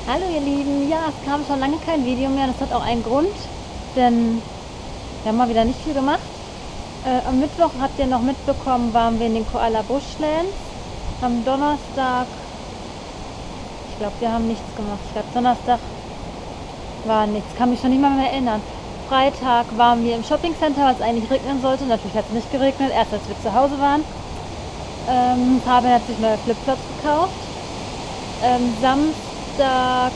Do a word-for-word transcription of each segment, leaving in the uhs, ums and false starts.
Hallo ihr Lieben, ja, es kam schon lange kein Video mehr, das hat auch einen Grund, denn wir haben mal wieder nicht viel gemacht. Äh, am Mittwoch, habt ihr noch mitbekommen, waren wir in den Koala Bushlands. Am Donnerstag, ich glaube, wir haben nichts gemacht. Ich glaube, Donnerstag war nichts, kann mich schon nicht mal mehr erinnern. Freitag waren wir im Shoppingcenter, weil es eigentlich regnen sollte. Natürlich hat es nicht geregnet, erst als wir zu Hause waren. Ähm, Fabian hat sich neue Flipflops gekauft. Ähm, Samstag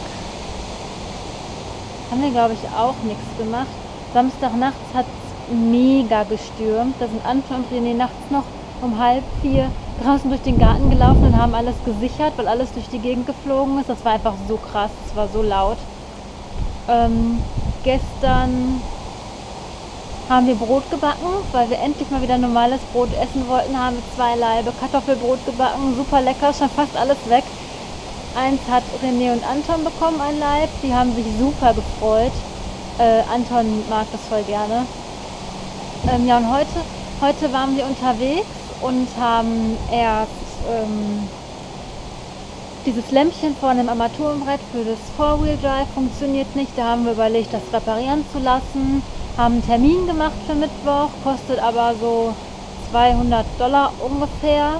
haben wir, glaube ich, auch nichts gemacht. Samstagnachts hat es mega gestürmt. Da sind Anton und René nachts noch um halb vier draußen durch den Garten gelaufen und haben alles gesichert, weil alles durch die Gegend geflogen ist. Das war einfach so krass, das war so laut. Ähm, gestern haben wir Brot gebacken, weil wir endlich mal wieder normales Brot essen wollten. Haben wir zwei Laibe Kartoffelbrot gebacken, super lecker, schon fast alles weg. Eins hat René und Anton bekommen, ein Laib, die haben sich super gefreut. Äh, Anton mag das voll gerne. Ähm, ja, und heute, heute waren wir unterwegs und haben erst ähm, dieses Lämpchen vorne im Armaturenbrett für das Four-Wheel-Drive funktioniert nicht. Da haben wir überlegt, das reparieren zu lassen. Haben einen Termin gemacht für Mittwoch, kostet aber so zweihundert Dollar ungefähr.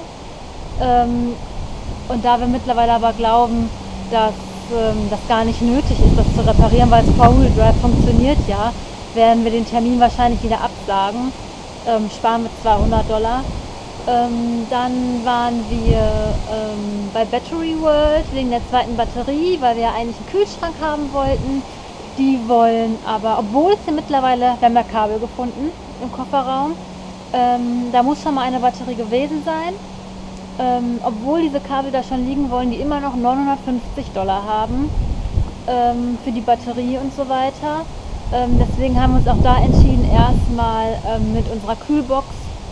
Ähm, und da wir mittlerweile aber glauben, dass ähm, das gar nicht nötig ist, das zu reparieren, weil das Four-Wheel-Drive funktioniert ja, werden wir den Termin wahrscheinlich wieder absagen. Ähm, sparen wir zweihundert Dollar. Ähm, dann waren wir ähm, bei Battery World wegen der zweiten Batterie, weil wir ja eigentlich einen Kühlschrank haben wollten. Die wollen aber, obwohl es hier mittlerweile, wir haben ja Kabel gefunden im Kofferraum, ähm, da muss schon mal eine Batterie gewesen sein. Ähm, obwohl diese Kabel da schon liegen, wollen die immer noch neunhundertfünfzig Dollar haben ähm, für die Batterie und so weiter. Ähm, deswegen haben wir uns auch da entschieden, erstmal ähm, mit unserer Kühlbox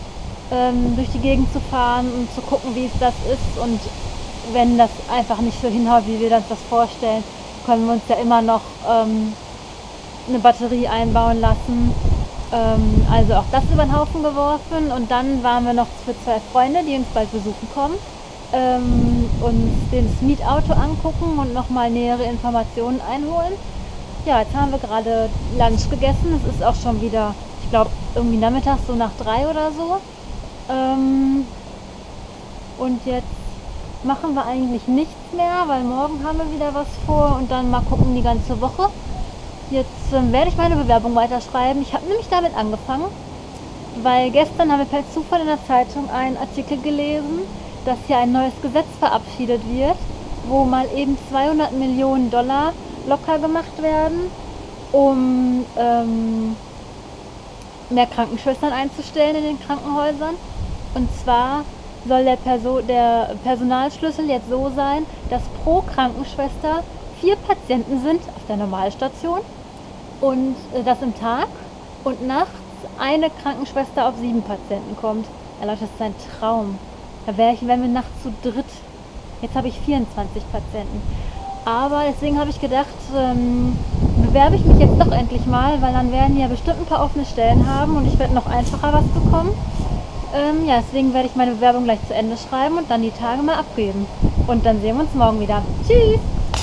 ähm, durch die Gegend zu fahren und zu gucken, wie es das ist. Und wenn das einfach nicht so hinhaut, wie wir uns das vorstellen, können wir uns ja immer noch ähm, eine Batterie einbauen lassen. Ähm, also auch das über den Haufen geworfen. Und dann waren wir noch für zwei Freunde, die uns bald besuchen kommen, ähm, uns das Mietauto angucken und nochmal nähere Informationen einholen. Ja, jetzt haben wir gerade Lunch gegessen. Es ist auch schon wieder, ich glaube, irgendwie nachmittags so nach drei oder so. Ähm, und jetzt machen wir eigentlich nichts mehr, weil morgen haben wir wieder was vor und dann mal gucken die ganze Woche. Jetzt ähm, werde ich meine Bewerbung weiterschreiben. Ich habe nämlich damit angefangen, weil gestern haben wir per Zufall in der Zeitung einen Artikel gelesen, dass hier ein neues Gesetz verabschiedet wird, wo mal eben zweihundert Millionen Dollar locker gemacht werden, um ähm, mehr Krankenschwestern einzustellen in den Krankenhäusern. Und zwar soll der, Perso der Personalschlüssel jetzt so sein, dass pro Krankenschwester vier Patienten sind auf der Normalstation und äh, dass im Tag und nachts eine Krankenschwester auf sieben Patienten kommt. Ja Leute, das ist ein Traum. Da wäre ich, wären wir nachts zu dritt. Jetzt habe ich vierundzwanzig Patienten. Aber deswegen habe ich gedacht, ähm, bewerbe ich mich jetzt doch endlich mal, weil dann werden die ja bestimmt ein paar offene Stellen haben und ich werde noch einfacher was bekommen. Ähm, ja, deswegen werde ich meine Bewerbung gleich zu Ende schreiben und dann die Tage mal abgeben. Und dann sehen wir uns morgen wieder. Tschüss!